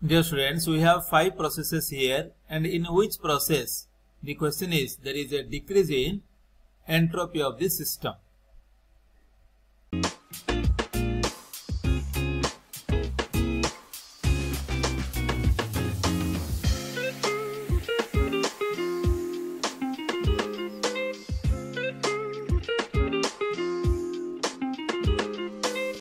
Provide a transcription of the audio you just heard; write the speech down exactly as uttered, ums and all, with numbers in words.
Dear students, we have five processes here, and in which process the question is there is a decrease in entropy of the system.